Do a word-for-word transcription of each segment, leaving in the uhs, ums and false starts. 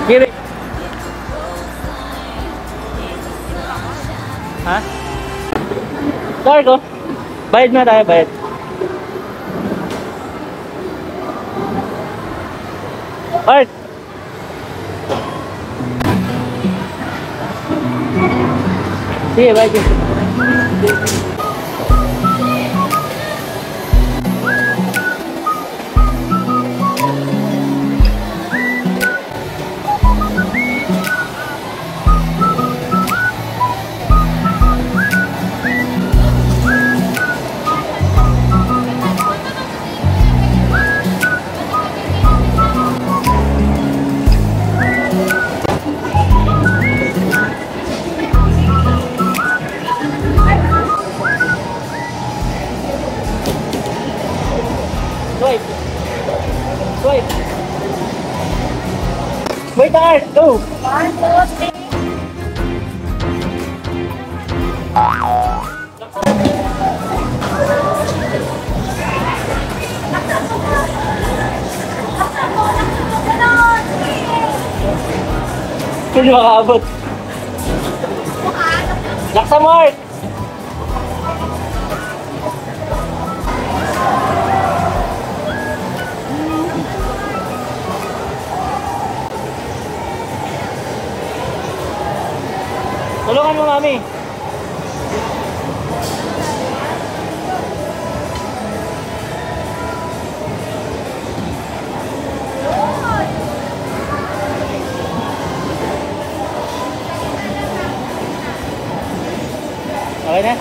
Kiri. Ha? Cargo. Bayad na tayo, bayad. Art. Sige, bayad yun. Swipe. Swipe. Wait, Art. Go. One, two, three. Hindi makaabot. Laksa mo, Art. Tulungan mo, Mami. Okay na?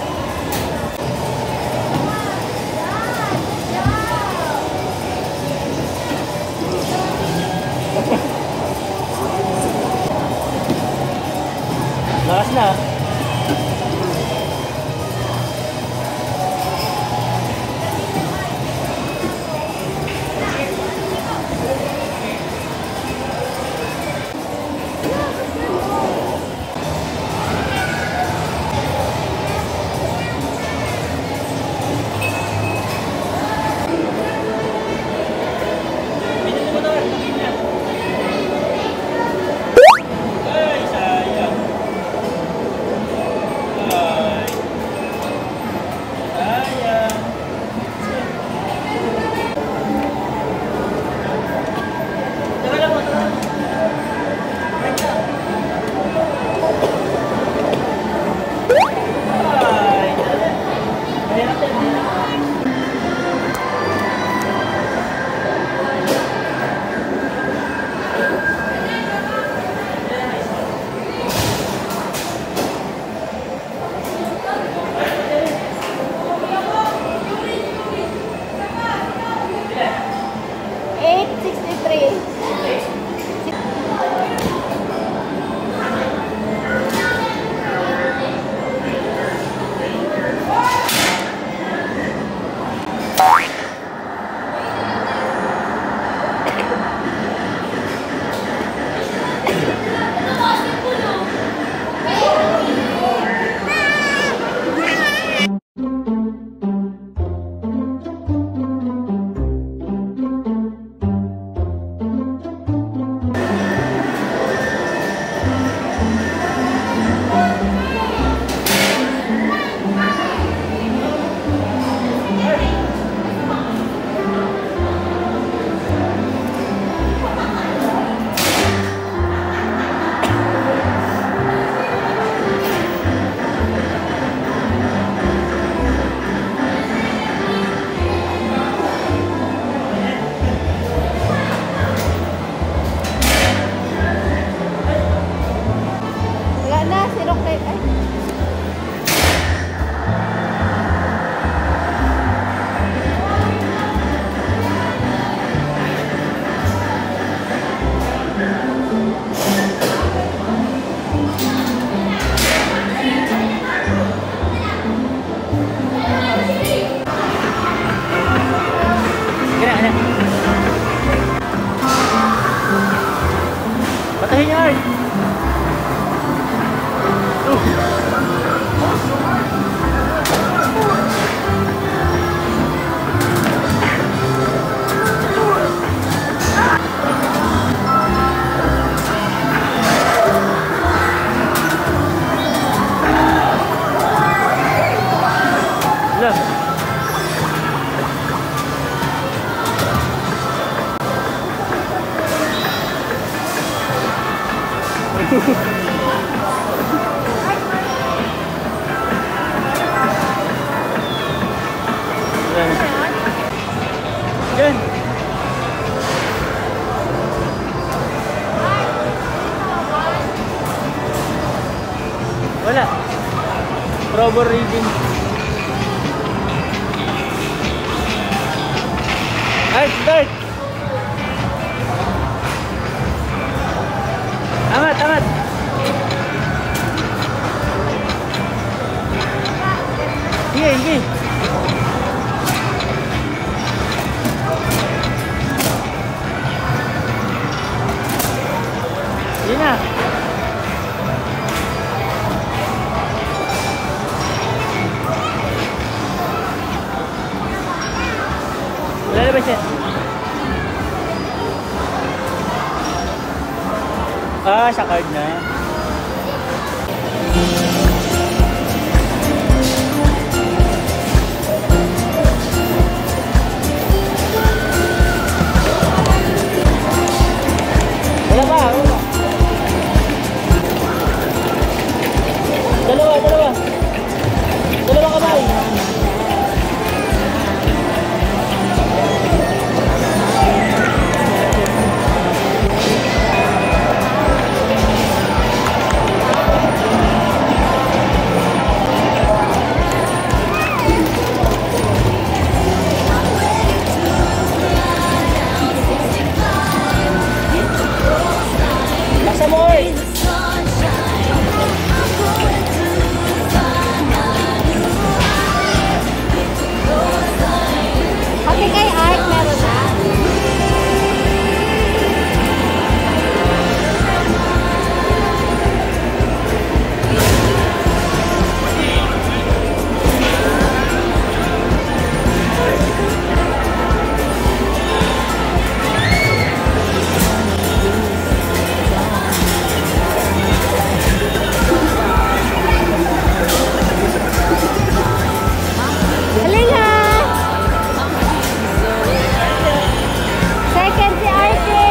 Lakas na. Patahin niya, Art! Yan. Wala. Rubber reading. Ay, start! Angat, angat! Sige, sige! Sige na! Wala na ba siya? Ah, sa card na. Wala pa, wala pa. Dalawa, dalawa. Dalawa kamay. Laksa mo, oy! Okay, kay Art, meron na. Halika! Second si Arte!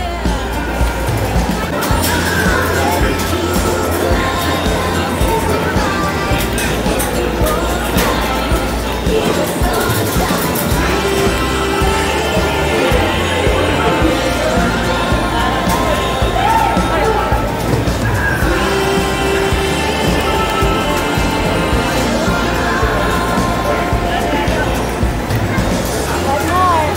One more.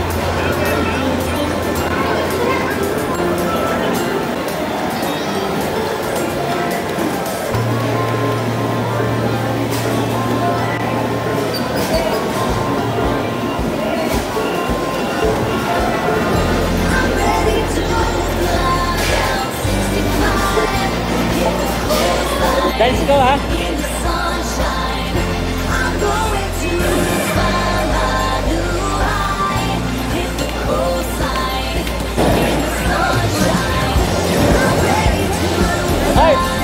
Let's go, ha? Ay!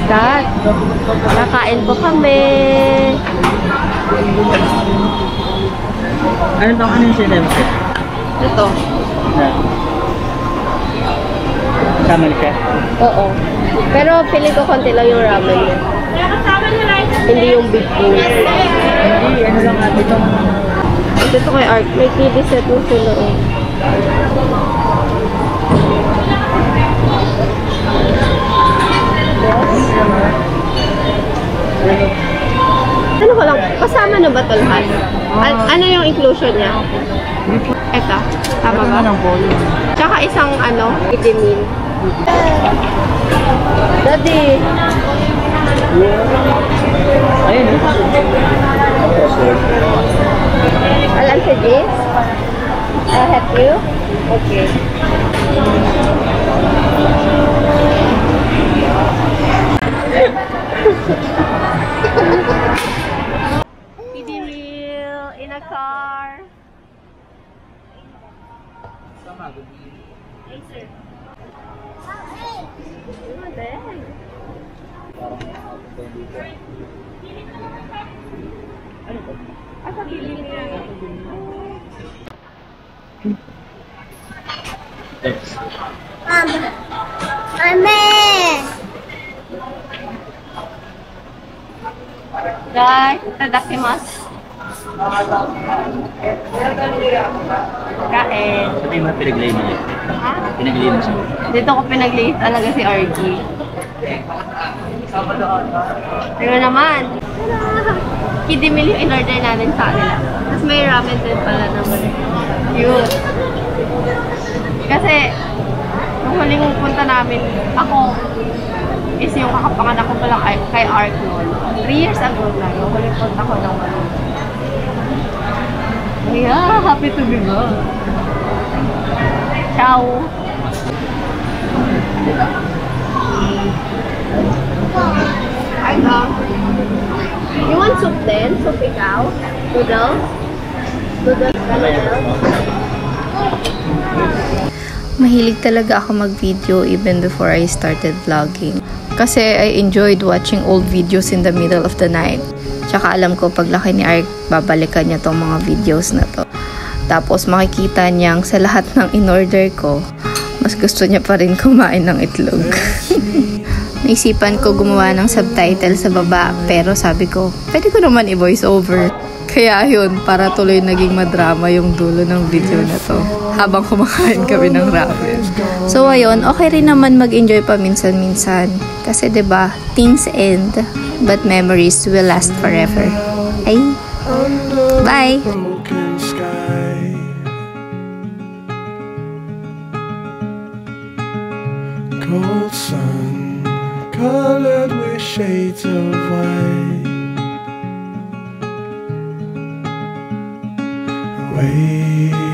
that? Nakain po kami. Ano to? Ano yung sinabi mo? Ito. Kasama siya? Oo. Pero feeling ko konti lang yung ramen niya. Hindi yung big bowl. Hindi, ano lang natin ito. Ito kay Art. May T V set mo sila. Oh. Ano ko lang, kasama na ba ito lahat? An ano yung inclusion niya? Ito, tama ba? Tsaka isang ano, vitamin. Daddy! Ayun. Alam si Jis? I'll help you? Okay. Kiddie meal in a car. Hey, sir. Asa kiddie meal? Mama. Mama. Guys, itadakimasu. Kain. Sabi mo pinaglay mo niya. Ha? Pinaglay mo siya. Dito ko pinagliit talaga si R G. Pero naman, kiddie meal yung in-order namin sa kanila. Tapos may ramen din pala naman. Cute. Kasi, nung huling punta namin, ako, is yung kakapanganak ko pala kay, kay Art noon. Three years ago na, yung huling punta ko ng ano. Yeah, happy to be back. Ciao. Ano? You want soup then? Soup ikaw? Noodles? Noodles ka noodles? Mahilig talaga ako mag-video even before I started vlogging. Kasi I enjoyed watching old videos in the middle of the night. Tsaka alam ko paglaki ni Ark, babalikan niya tong mga videos na to. Tapos makikita niyang sa lahat ng in-order ko, mas gusto niya pa rin kumain ng itlog. Naisipan ko gumawa ng subtitle sa baba, pero sabi ko, pwede ko naman i-voice over. Kaya yun, para tuloy naging madrama yung dulo ng video na to. Habang kumakain kami ng ramen. So ayun, okay rin naman mag-enjoy pa minsan-minsan. Kasi 'di ba, things end, but memories will last forever. Ay, bye! Cold sun, colored with shades of white. Wait.